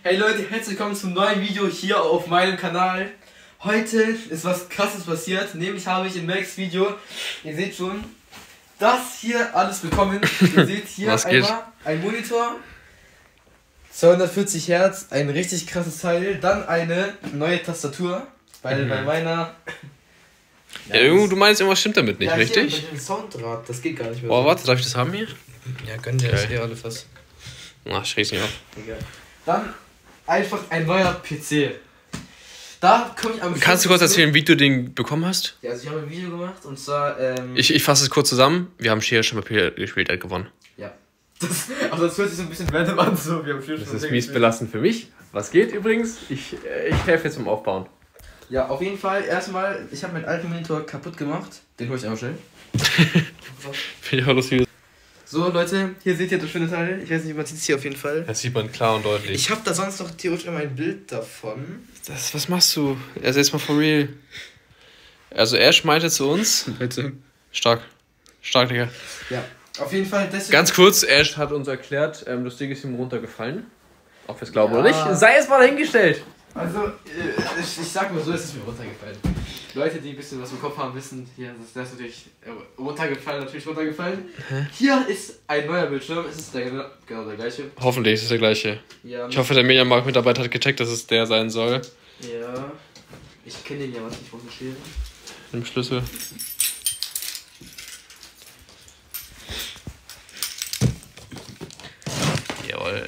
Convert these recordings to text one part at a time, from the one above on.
Hey Leute, herzlich willkommen zum neuen Video hier auf meinem Kanal. Heute ist was Krasses passiert, nämlich habe ich in Max Video, ihr seht schon, das hier alles bekommen. Ihr seht hier einmal ein Monitor, 240 Hertz, ein richtig krasses Teil, dann eine neue Tastatur, weil bei meiner... Ja, du meinst, irgendwas stimmt damit nicht, richtig? Ja, mit dem Soundrad, das geht gar nicht mehr. Boah, warte, darf ich das haben hier? Ja, gönn dir, das alle fast. Ach, ich reg's nicht auf. Egal. Dann einfach ein neuer PC. Da komme ich am... Kannst du kurz erzählen, wie du den bekommen hast? Ja, also ich habe ein Video gemacht und zwar... Ich fasse es kurz zusammen. Wir haben Schere schon Papier gespielt, er hat gewonnen. Ja. Also das hört sich so ein bisschen random an, so. Wir haben Schere Das ist mies belastend für mich. Was geht übrigens? Ich helfe jetzt beim Aufbauen. Ja, auf jeden Fall, erstmal, ich habe meinen alten Monitor kaputt gemacht. Den hole ich einmal schnell. Finde ich auch lustig. So, Leute, hier seht ihr das schöne Teil. Ich weiß nicht, man sieht es hier auf jeden Fall. Das sieht man klar und deutlich. Ich habe da sonst noch theoretisch immer ein Bild davon. Was machst du? Also jetzt mal for real. Also er meinte zu uns. Leute. Stark. Stark, Digga. Ja, auf jeden Fall. Deswegen Ganz kurz, Ash hat uns erklärt, das Ding ist ihm runtergefallen. Ob wir es glauben oder nicht, sei es mal dahingestellt. Also, ich sag mal so, es ist mir runtergefallen. Leute, die ein bisschen was im Kopf haben, wissen, hier ist das natürlich runtergefallen. Hä? Hier ist ein neuer Bildschirm, es ist genau der gleiche. Hoffentlich ist es der gleiche. Ja, ich hoffe, der Mediamarkt-Mitarbeiter hat gecheckt, dass es der sein soll. Ja, ich kenne den ja, was ich von der Schere. Im Schlüssel. Jawohl.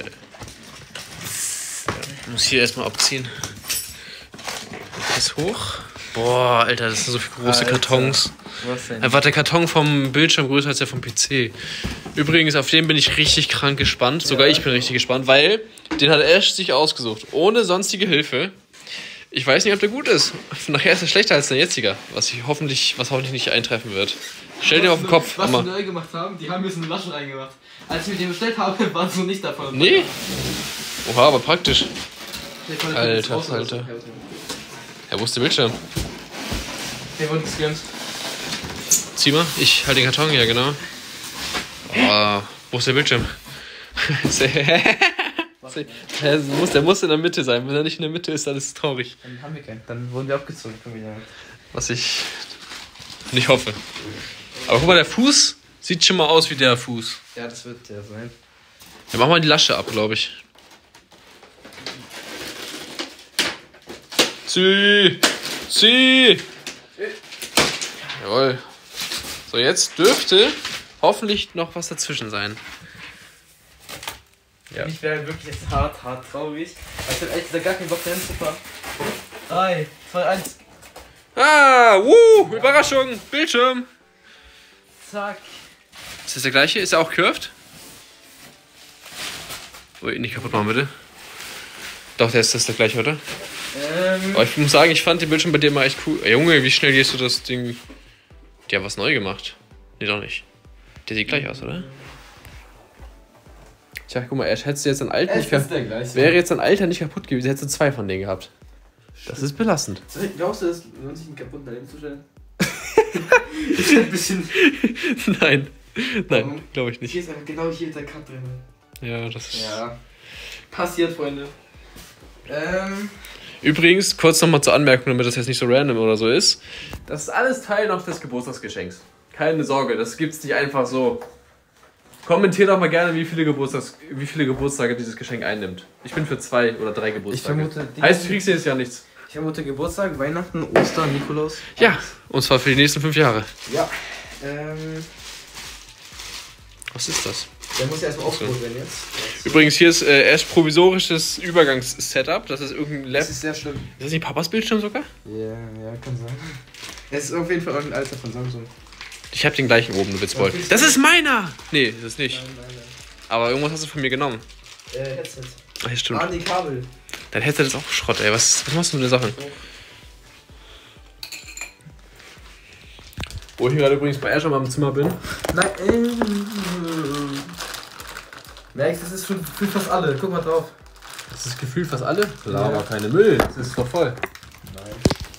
Ich muss hier erstmal abziehen. Ist hoch. Boah, Alter, das sind so viele große Kartons. Was denn? Einfach der Karton vom Bildschirm größer als der vom PC. Übrigens, auf den bin ich richtig krank gespannt. Sogar ich bin richtig gespannt, weil den hat Ash sich ausgesucht. Ohne sonstige Hilfe. Ich weiß nicht, ob der gut ist. Nachher ist er schlechter als der jetziger. Was hoffentlich nicht eintreffen wird. Stell dir auf den Kopf. Was wir neu gemacht haben, die haben mir so eine Lasche reingemacht. Als ich mir den bestellt habe, waren so nicht davon. Nee? Oha, aber praktisch. Alter. Ja, wo ist der Bildschirm? Der wurde gescannt. Zieh mal, ich halte den Karton, ja genau. Oh, wo ist der Bildschirm? der muss in der Mitte sein. Wenn er nicht in der Mitte ist, dann ist es traurig. Dann haben wir keinen. Dann wurden wir abgezogen. Was ich nicht hoffe. Aber guck mal, der Fuß sieht schon mal aus wie der Fuß. Ja, das wird der sein. Dann machen wir die Lasche ab, glaube ich. Zieh! Jawohl. So, jetzt dürfte hoffentlich noch was dazwischen sein. Ja. Ich wäre wirklich jetzt hart traurig. Ich habe echt gar keinen Bock dahin zu fahren. 3, 2, 1. Überraschung! Bildschirm! Zack. Ist das der gleiche? Ist er auch curved? Ui, nicht kaputt machen, bitte. Doch, der gleiche, oder? Aber ich muss sagen, ich fand den Bildschirm bei dir mal echt cool. Ey, Junge, wie schnell gehst du das Ding... Die haben was neu gemacht. Nee, doch nicht. Der sieht gleich aus, oder? Tja, guck mal, hättest du jetzt ein Alter nicht wäre jetzt ein Alter nicht kaputt gewesen, hättest du 2 von denen gehabt. Das ist belastend. Glaubst du, das lohnt sich einen kaputten daneben zu stellen? Ist ein bisschen... Nein, glaube ich nicht. Hier ist einfach genau hier der Cut drin. Ja, das ist... Ja. Passiert, Freunde. Übrigens, kurz nochmal zur Anmerkung, damit das jetzt nicht so random oder so ist. Das ist alles Teil noch des Geburtstagsgeschenks. Keine Sorge, das gibt's nicht einfach so. Kommentiert doch mal gerne, wie viele Geburtstage dieses Geschenk einnimmt. Ich bin für 2 oder 3 Geburtstage. Heißt, du kriegst jedes Jahr nichts. Ich vermute Geburtstag, Weihnachten, Ostern, Nikolaus. Ja, und zwar für die nächsten 5 Jahre. Ja. Was ist das? Der muss ja erstmal aufgeholt werden jetzt. Übrigens, hier ist erst provisorisches Übergangssetup. Das ist irgendein Lab. Das ist sehr schlimm. Ist das nicht Papas Bildschirm sogar? Ja, kann sein. Es ist auf jeden Fall irgendein Alter von Samsung. Ich hab den gleichen oben, du Witzbold. Das ist meiner! Nee, das ist nicht. Nein. Aber irgendwas hast du von mir genommen. Headset. Ach, ja, stimmt. Die Kabel. Dein Headset ist auch Schrott, ey. Was machst du mit der Sache? Wo ich gerade übrigens bei Ash am Zimmer bin. Nein, Max, das ist für fast alle. Guck mal drauf. Das ist gefühlt fast alle? Laber keine Müll. Das ist doch voll. Nein.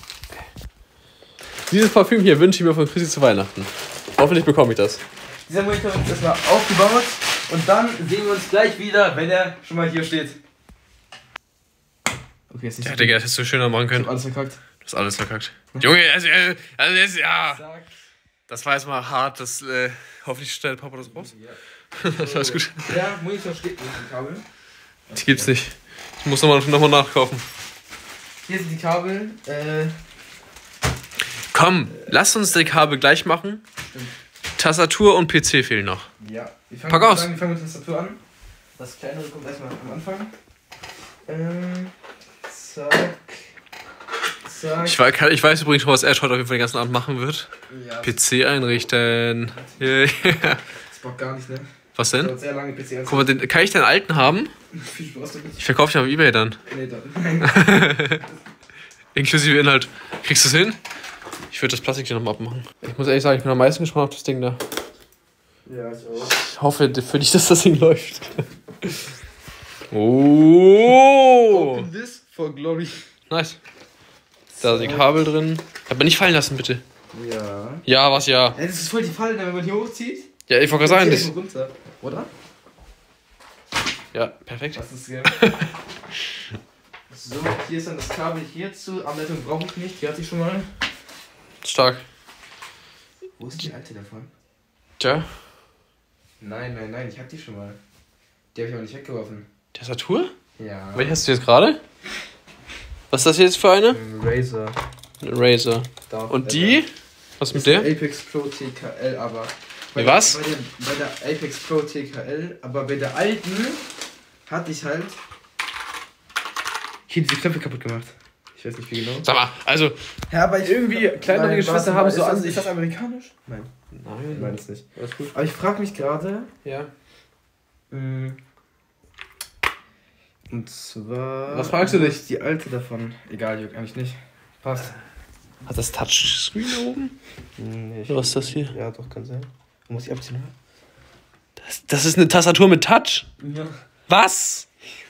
Dieses Parfüm hier wünsche ich mir von Chrissy zu Weihnachten. Hoffentlich bekomme ich das. Dieser Monitor wird erstmal aufgebaut und dann sehen wir uns gleich wieder, wenn er schon mal hier steht. Okay, jetzt nicht Ja, Digga, das hättest du schöner machen Ich können. hab alles verkackt. Du hast alles verkackt. Junge, also jetzt, ja. Zack. Das war jetzt mal hart. Das, hoffentlich stellt Papa das raus. Ja. Das war alles gut. Der Monitor steht nicht im Kabel. Die gibt's nicht. Ich muss nochmal nachkaufen. Hier sind die Kabel. Komm, lass uns die Kabel gleich machen. Stimmt. Tastatur und PC fehlen noch. Ja. Pack aus. Wir fangen mit der Tastatur an. Das kleinere kommt erstmal am Anfang. Zack. Zack. Ich weiß übrigens schon, was Ash heute auf jeden Fall den ganzen Abend machen wird. Ja, PC einrichten. Yeah. das bockt gar nicht, ne? Was Das denn? dauert sehr lange PC einstellen. Guck mal, kann ich den alten haben? Viel Spaß damit. Ich verkaufe ihn auf Ebay dann. Nee, dann. Inklusive Inhalt. Kriegst du es hin? Ich würde das Plastik hier nochmal abmachen. Ich muss ehrlich sagen, ich bin am meisten gespannt auf das Ding da. Ja, ich auch. Ich hoffe für dich, dass das Ding läuft. Oh! Open this for glory. Nice. Da sind die Kabel drin. Aber nicht fallen lassen, bitte. Ja. Ja, was ja. Ey, das ist voll die Falle, wenn man hier hochzieht. Ja, ich wollte gerade sagen, Hier das. runter. Oder? Ja, perfekt. Was ist Game? So, hier ist dann das Kabel hierzu. Anleitung brauche ich nicht, die hatte ich schon mal. Stark. Wo ist die alte davon? Tja. Nein, ich hab die schon mal. Die habe ich aber nicht weggeworfen. Tastatur? Ja. Welche hast du jetzt gerade? Was ist das jetzt für eine? Razer. Eine Razer. Und die? Was mit der? Apex Pro TKL, aber. Wie was? Bei der Apex Pro TKL, aber bei der alten hatte ich halt hier diese Knöpfe kaputt gemacht. Ich weiß nicht wie genau. Sag mal, also. Ja, aber ich Irgendwie kleinere Geschwister haben so an sich. Ist das amerikanisch? Nein. Nein. Ich meine es nicht. Alles gut. Aber ich frage mich gerade. Ja. Und zwar. Was fragst du dich? wo ist die alte davon? Egal, juckt eigentlich nicht. Passt. Hat das Touchscreen da oben? Nee, Was ist das hier? Ja, doch, kann sein. Wo muss ich abziehen? Das ist eine Tastatur mit Touch? Ja. Was?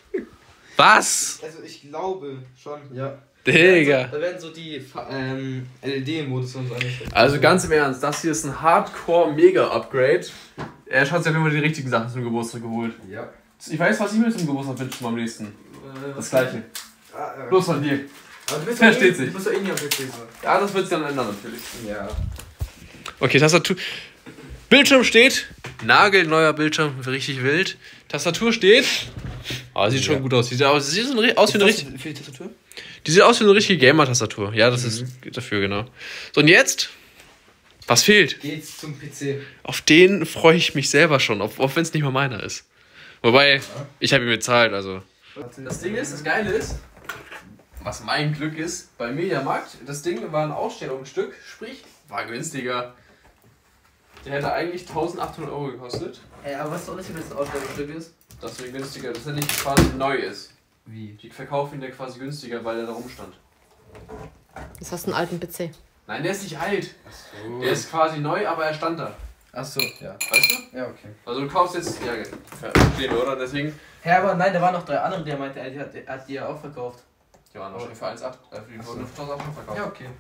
Was? Also ich glaube schon, ja. Digga. Da werden so die LED-Modus und so eingestellt. Also ganz im Ernst, das hier ist ein Hardcore-Mega-Upgrade. Er hat sich auf jeden Fall die richtigen Sachen zum Geburtstag geholt. Ja. Ich weiß, was ich mir zum Geburtstag wünsche beim nächsten. Das gleiche. Bloß von dir. Aber du bist Versteht sich. Du bist doch eh nie am PC so. Ja, das wird sich dann ändern natürlich. Ja. Okay, Tastatur. Bildschirm steht. Nagelneuer Bildschirm, richtig wild. Tastatur steht. Ah, sieht schon gut aus. Sieht aus wie eine richtige. Für die Tastatur? Die sieht aus wie eine richtige Gamer-Tastatur. Ja, das ist dafür, genau. So, und jetzt? Was fehlt? Geht's zum PC. Auf den freue ich mich selber schon, auch wenn es nicht mal meiner ist. Wobei, ich habe ihn bezahlt, also. Das Ding ist, das Geile ist, was mein Glück ist, bei Mediamarkt, das Ding war ein Ausstellungsstück, sprich, war günstiger. Der hätte eigentlich 1.800 € gekostet. Ey, aber was ist der Unterschied, wenn es ein Ausstellungsstück ist? Das wäre günstiger, dass er nicht quasi neu ist. Wie? Die verkaufen ihn ja quasi günstiger, weil er da rumstand. Das hast du einen alten PC. Nein, der ist nicht alt. Achso. Der ist quasi neu, aber er stand da. Achso, ja. Weißt du? Ja, okay. Also du kaufst jetzt. Ja, verstehen wir, oder? Deswegen. Hä, aber nein, da waren noch 3 andere, der meinte, er hat die ja auch verkauft. Die waren wahrscheinlich für 1,8. Für die wurden 1.800 verkauft. Ja, okay.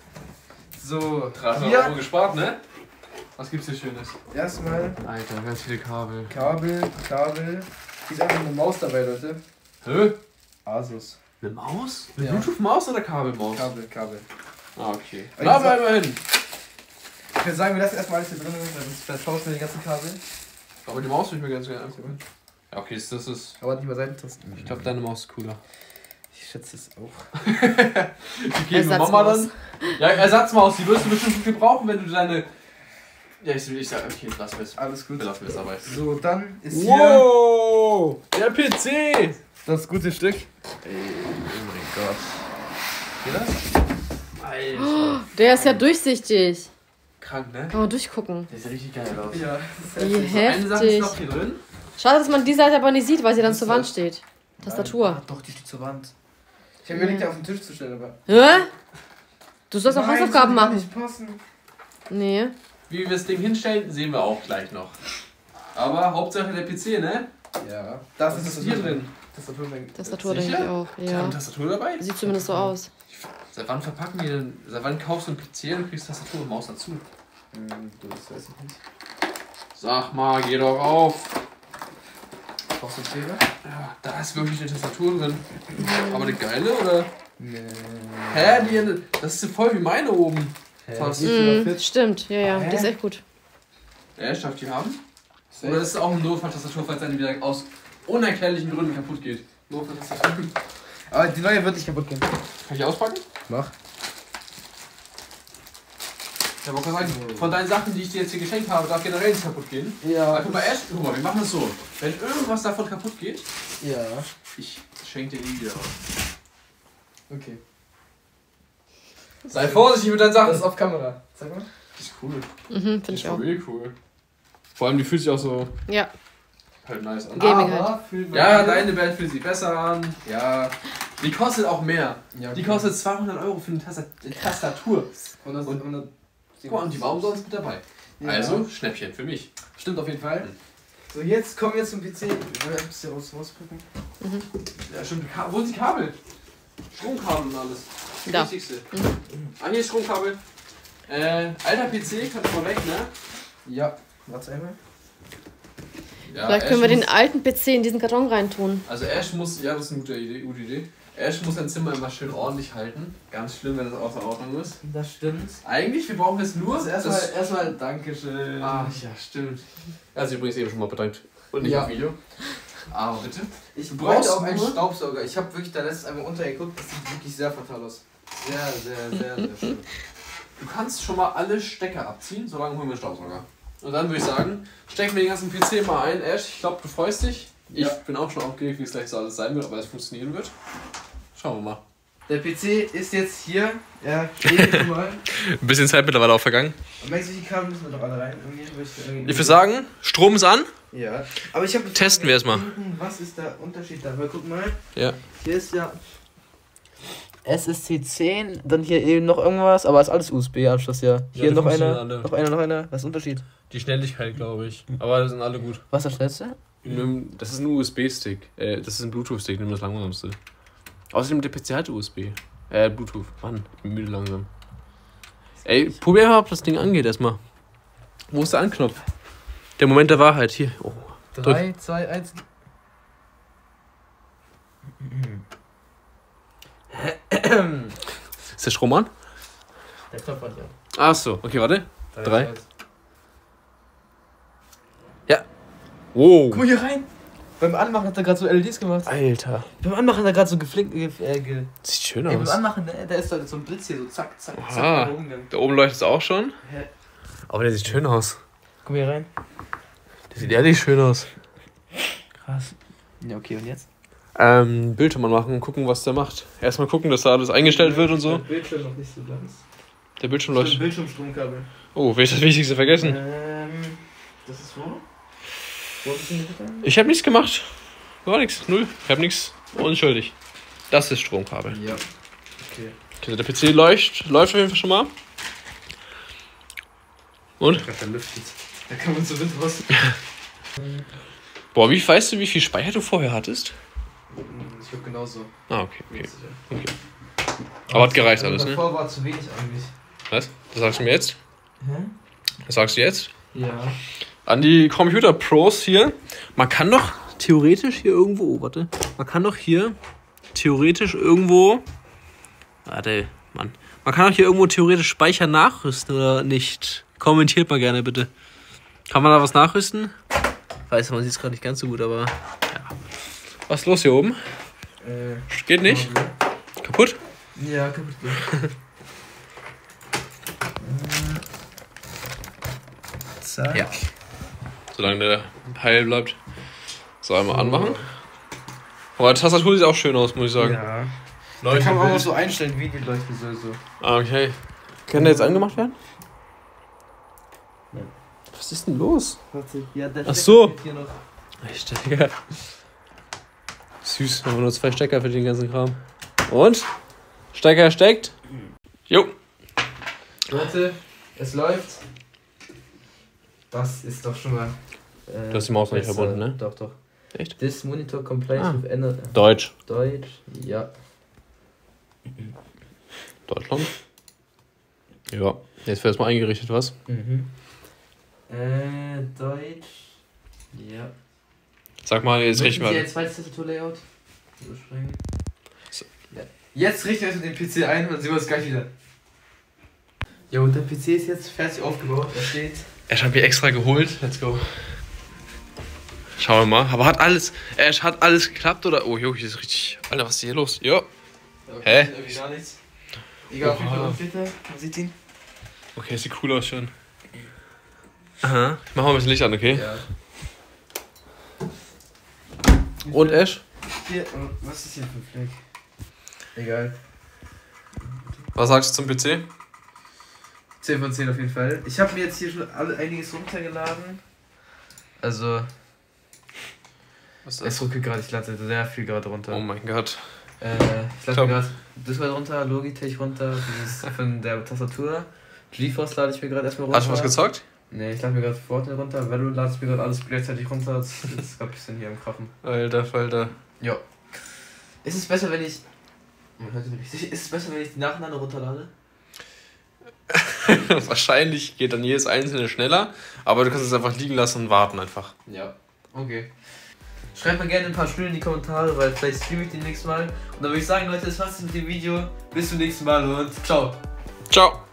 So, 300 hier € gespart, ne? Was gibt's hier Schönes? erstmal Alter, ganz viele Kabel. Kabel. Hier ist einfach eine Maus dabei, Leute. Hä? Asus. Eine Maus? Eine Ja. Bluetooth-Maus oder Kabelmaus? Kabel. Ah, okay. Aber Na, ich aber immerhin. Ich würde sagen, wir lassen erstmal alles hier drin, weil sonst vertauschen wir die ganzen Kabel. Aber die Maus würde ich mir ganz gerne angucken. Ja, okay, das ist. Aber nicht mal Seitentasten. Ich glaube, deine Maus ist cooler. Ich schätze es auch. Die geben wir Mama dann. Ja, Ersatzmaus, die wirst du bestimmt viel brauchen, wenn du deine. Ja, ich sag, okay, lassen wir es. Alles gut. Wir lassen es dabei. So, dann ist Wow! Der PC! hier das gute Stück. Ey, oh mein Gott. Geht das? Alter. Der ist ja durchsichtig. Krank, ne? Kann man durchgucken. Der sieht richtig geil aus. Ja. Wie Eine Sache ist heftig. noch hier drin. Schade, dass man die Seite aber nicht sieht, weil sie dann zur Wand steht. Tastatur. Ah, doch, die steht zur Wand. Ich habe mir überlegt, die auf den Tisch zu stellen, aber. Hä? Du sollst auch Nein, Hausaufgaben das wird machen. nicht passen. Nee. Wie wir das Ding hinstellen, sehen wir auch gleich noch. Aber Hauptsache der PC, ne? Ja. Was ist hier drin? Tastatur denke Sicher? ich auch. Ist da eine Ja. Tastatur dabei? Sieht zumindest so aus. Seit wann verpacken die denn? Seit wann kaufst du einen PC und kriegst Tastatur und Maus dazu? Das weiß ich nicht. Sag mal, geh doch auf. Tastatur. Ja, da ist wirklich eine Tastatur drin. Aber eine geile, oder? Nee. Hä? Das ist voll wie meine oben. Stimmt, ja. Hä? Die ist echt gut. Darf ich die haben? Oder ist es auch eine Notfalltastatur, falls eine wieder aus unerklärlichen Gründen kaputt geht? Notfalltastatur. Aber die neue wird nicht kaputt gehen. Kann ich auspacken? Mach. Ja, aber kann sagen, von deinen Sachen, die ich dir jetzt hier geschenkt habe, darf generell nicht kaputt gehen. Ja. Guck mal, wir machen das so. Wenn irgendwas davon kaputt geht, Ja. ich schenke dir die wieder aus. Okay. Sei vorsichtig mit deinen Sachen. Das ist auf Kamera. Sag mal. Die ist cool. Finde ich auch. Cool. Vor allem, die fühlt sich auch so Ja. halt nice an. Gaming Aber fühlt man Ja, hier- deine Band fühlt sich besser an. Ja. Die kostet auch mehr. Ja, Die kostet 200 Euro für eine Tastatur. 100. Guck mal, und die war umsonst mit dabei. Ja. Also, Schnäppchen für mich. Stimmt auf jeden Fall. So, jetzt kommen wir zum PC. Ich will ein bisschen rauspacken. Ja, stimmt. Wo sind die Kabel? Stromkabel und alles. Das Da. Wichtigste. Ah, hier ist Stromkabel. Alter PC, kannst du mal weg, ne? Ja. Warte einmal. Ja, Vielleicht können wir Ash den alten PC in diesen Karton reintun. Also Ash muss, ja, das ist eine gute Idee. Ash muss sein Zimmer immer schön ordentlich halten. Ganz schlimm, wenn das außer Ordnung ist. Das stimmt. Eigentlich, wir brauchen jetzt nur... Also erstmal Dankeschön. Ah, ja, stimmt. Also übrigens eben schon mal bedankt. Und nicht Ja. auf Video. Aber bitte. Ich Du bräuchte brauchst auch einen nur- Staubsauger. Ich habe wirklich da letztens einmal untergeguckt. Das sieht wirklich sehr fatal aus. Sehr schön. Du kannst schon mal alle Stecker abziehen, solange holen wir einen Staubsauger. Und dann würde ich sagen, stecken wir den ganzen PC mal ein. Ash, ich glaube, du freust dich. Ja. Ich bin auch schon aufgeregt, wie es gleich so alles sein wird, aber es funktionieren wird. Schauen wir mal. Der PC ist jetzt hier. Er steht jetzt mal. Ein bisschen Zeit mittlerweile auch vergangen. Und merkst du, die Kabel müssen wir doch alle rein. Ich würde sagen, Strom ist an. Ja. Aber ich habe. Testen wir erstmal. Was ist der Unterschied da? Weil guck mal. Ja. Hier ist ja. SSC 10, dann hier eben noch irgendwas, aber ist alles USB-Anschluss, ja. Hier die noch funktionieren einer, alle. noch einer. Was ist der Unterschied? Die Schnelligkeit, glaube ich. Aber das sind alle gut. Was ist das letzte? Das ist ein USB-Stick. Das ist ein Bluetooth-Stick, nimm das langsamste. Außerdem der PC hat USB. Bluetooth. Mann, ich bin müde langsam. Ey, probier mal, ob das Ding angeht erstmal. Wo ist der Anknopf? Der Moment der Wahrheit, hier. Oh. 3, 2, 1. Ist der Strom an? Der Knopf hat ja. Ach so, okay, warte. 3. Ja. Wow. Guck mal hier rein. Beim Anmachen hat er gerade so LEDs gemacht. Alter. Beim Anmachen hat er gerade so geflinkt. Sieht schön Ey, beim aus. Anmachen, ne, da ist da so ein Blitz hier, so zack, zack, zack. Aha. nach oben gegangen. Da oben leuchtet es auch schon. Hä? Aber der sieht schön aus. Guck mal hier rein. Der sieht ehrlich schön aus. Krass. Ja, okay, und jetzt? Bildschirm anmachen und gucken, was der macht. Erstmal gucken, dass da alles eingestellt wird und so. Der Bildschirm noch nicht so ganz. Der Bildschirm Das ist leuchtet. ein Bildschirmstromkabel. Oh, will ich das Wichtigste vergessen? Das ist wo? Wo ist denn das? Ich habe nichts gemacht. War nichts. Null. Ich habe nichts. Unschuldig. Das ist Stromkabel. Ja. Okay. Okay, der PC läuft auf jeden Fall schon mal. Und? Der lüftet. Da kann man so Wind raus. Boah, weißt du, wie viel Speicher du vorher hattest? Ich glaube genauso. Ah, okay. Aber hat gereicht alles, ne? Davor war zu wenig eigentlich. Was? Was sagst du mir jetzt? Hä? Was sagst du jetzt? Ja. An die Computer Pros hier. Man kann doch theoretisch hier irgendwo. Warte. Man kann doch hier theoretisch irgendwo. Warte, Mann. Man kann doch hier irgendwo theoretisch Speicher nachrüsten oder nicht? Kommentiert mal gerne bitte. Kann man da was nachrüsten? Weiß, man sieht es gerade nicht ganz so gut, aber. Ja. Was ist los hier oben? Geht nicht? Kaputt? Ja, kaputt gehen. Zack. Ja. Solange der heil bleibt. So, einmal anmachen. Aber die Tastatur sieht auch schön aus, muss ich sagen. Ja. Da kann man auch so einstellen, wie die leuchten soll so. Ah, okay. Kann der jetzt angemacht werden? Nein. Was ist denn los? Warte, ja, der Ach so. steht hier noch. Stecker. Süß, haben wir nur 2 Stecker für den ganzen Kram. Und? Stecker steckt. Jo. Warte, es läuft. Das ist doch schon mal. Du hast die Maus noch nicht besser. verbunden, ne? Doch, doch. Echt? This monitor complies Ah. with any Deutsch. Deutsch. Ja. Deutschland. Ja. Jetzt wird erstmal eingerichtet, was? Deutsch. Ja. Sag mal, jetzt richten wir Hier an. ein zweites Tastatur-Layout. Überspringen. So. Ja. Jetzt richten wir uns mit dem PC ein und sehen wir uns gleich wieder. Jo, und der PC ist jetzt fertig aufgebaut. Da steht. Er hat mir extra geholt. Let's go. Schauen wir mal. Aber hat alles geklappt oder? Oh, jo, hier ist richtig. Alter, was ist hier los? Jo. Hä? Irgendwie gar nichts. Egal, auf jeden Fall Filter. Man sieht ihn. Okay, sieht cool aus schon. Aha. Ich mach mal ein bisschen Licht an, okay? Ja. Und Ash? Hier, was ist hier für ein Fleck? Egal. Was sagst du zum PC? 10 von 10 auf jeden Fall. Ich habe mir jetzt hier schon einiges runtergeladen. Also. Was ist Es das? ruckelt gerade, ich lade sehr viel gerade runter. Oh mein Gott. Ich lade mir gerade Discord runter, Logitech runter, dieses von der Tastatur. GeForce lade ich mir gerade erstmal runter. Hast du was gezockt? Ne, ich lade mir gerade Fortnite runter, Valorant lade ich mir gerade alles gleichzeitig runter. Das ist gerade ein bisschen hier am Krachen. Alter Falter. Ja. Ist es besser, wenn ich. Man hört es nicht richtig. Ist es besser, wenn ich die nacheinander runterlade? Wahrscheinlich geht dann jedes einzelne schneller, aber du kannst es einfach liegen lassen und warten einfach. Ja. Okay. Schreibt mal gerne ein paar Spiele in die Kommentare, weil vielleicht streame ich den nächsten Mal. Und dann würde ich sagen, Leute, das war's mit dem Video. Bis zum nächsten Mal und ciao. Ciao.